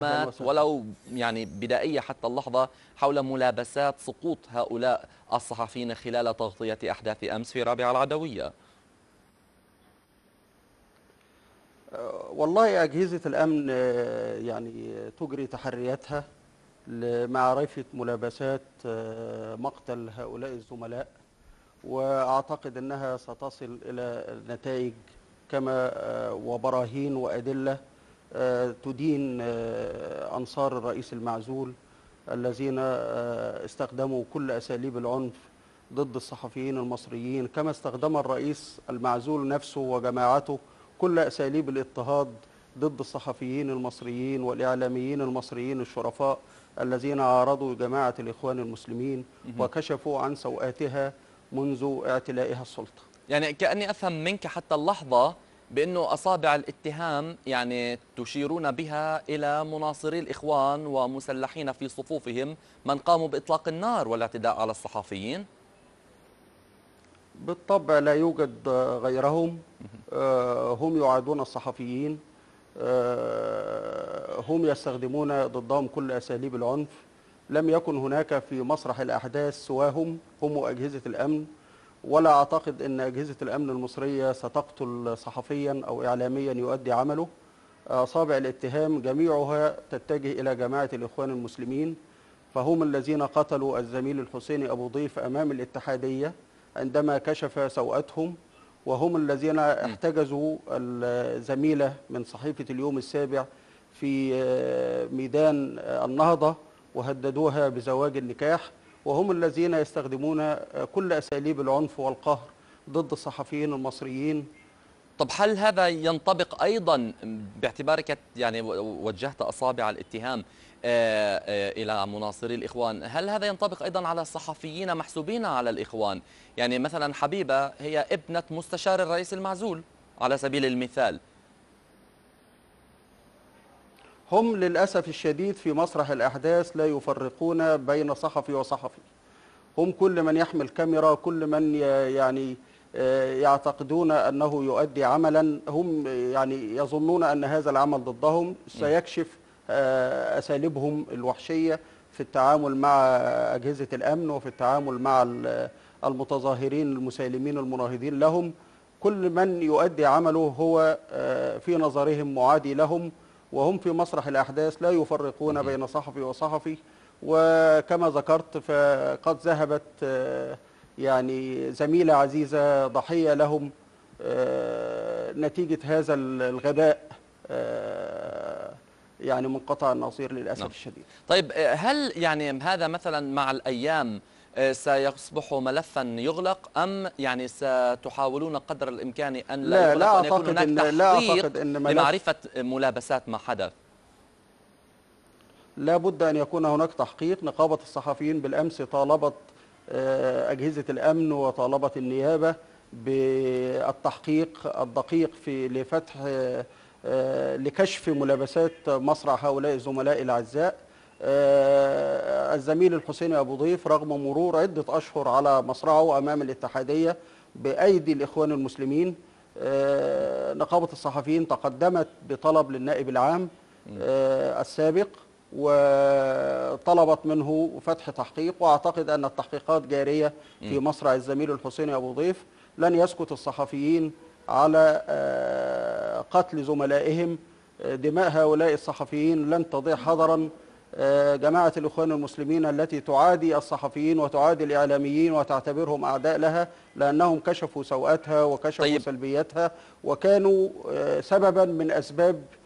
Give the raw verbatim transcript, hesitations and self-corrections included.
ولو يعني بدائية حتى اللحظة حول ملابسات سقوط هؤلاء الصحفيين خلال تغطية أحداث أمس في رابعة العدوية؟ والله أجهزة الأمن يعني تجري تحرياتها لمعرفة ملابسات مقتل هؤلاء الزملاء، وأعتقد أنها ستصل إلى نتائج كما وبراهين وأدلة تدين أنصار الرئيس المعزول الذين استخدموا كل أساليب العنف ضد الصحفيين المصريين، كما استخدم الرئيس المعزول نفسه وجماعته كل أساليب الاضطهاد ضد الصحفيين المصريين والإعلاميين المصريين الشرفاء الذين عارضوا جماعة الإخوان المسلمين وكشفوا عن سوءاتها منذ اعتلائها السلطة. يعني كأني أفهم منك حتى اللحظة بأنه أصابع الاتهام يعني تشيرون بها إلى مناصري الإخوان ومسلحين في صفوفهم من قاموا بإطلاق النار والاعتداء على الصحفيين؟ بالطبع لا يوجد غيرهم، هم يعادون الصحفيين، هم يستخدمون ضدهم كل أساليب العنف. لم يكن هناك في مسرح الأحداث سواهم هم وأجهزة الأمن، ولا أعتقد أن أجهزة الأمن المصرية ستقتل صحفيا أو إعلاميا يؤدي عمله. أصابع الاتهام جميعها تتجه إلى جماعة الإخوان المسلمين، فهم الذين قتلوا الزميل الحسيني أبو ضيف أمام الاتحادية عندما كشف سوءتهم، وهم الذين احتجزوا الزميلة من صحيفة اليوم السابع في ميدان النهضة وهددوها بزواج النكاح، وهم الذين يستخدمون كل أساليب العنف والقهر ضد الصحفيين المصريين. طب هل هذا ينطبق أيضا باعتبارك يعني وجهت أصابع الاتهام إلى مناصري الإخوان، هل هذا ينطبق أيضا على صحفيين محسوبين على الإخوان؟ يعني مثلا حبيبة هي ابنة مستشار الرئيس المعزول على سبيل المثال. هم للأسف الشديد في مسرح الأحداث لا يفرقون بين صحفي وصحفي، هم كل من يحمل كاميرا، كل من يعني يعتقدون أنه يؤدي عملا هم يعني يظنون أن هذا العمل ضدهم، سيكشف أساليبهم الوحشية في التعامل مع أجهزة الأمن وفي التعامل مع المتظاهرين المسالمين المناهضين لهم. كل من يؤدي عمله هو في نظرهم معادي لهم، وهم في مسرح الأحداث لا يفرقون بين صحفي وصحفي. وكما ذكرت فقد ذهبت يعني زميلة عزيزة ضحية لهم نتيجة هذا الغباء يعني منقطع النظير للأسف نعم. الشديد. طيب هل يعني هذا مثلا مع الأيام سيصبح ملفا يغلق أم يعني ستحاولون قدر الإمكان أن لا, لا يغلق لا وأن يكون هناك إن تحقيق لا أعتقد إن لمعرفة ملابسات ما حدث؟ لا بد أن يكون هناك تحقيق. نقابة الصحفيين بالأمس طالبت أجهزة الأمن وطالبت النيابة بالتحقيق الدقيق في لفتح لكشف ملابسات مسرح هؤلاء الزملاء الأعزاء. الزميل الحسيني أبو ضيف رغم مرور عدة أشهر على مصرعه أمام الاتحادية بأيدي الإخوان المسلمين، نقابة الصحفيين تقدمت بطلب للنائب العام السابق وطلبت منه فتح تحقيق، وأعتقد أن التحقيقات جارية في مصرع الزميل الحسيني أبو ضيف. لن يسكت الصحفيين على قتل زملائهم، دماء هؤلاء الصحفيين لن تضيع حذرا. جماعة الإخوان المسلمين التي تعادي الصحفيين وتعادي الإعلاميين وتعتبرهم أعداء لها لأنهم كشفوا سوءاتها وكشفوا طيب. سلبياتها وكانوا سببا من أسباب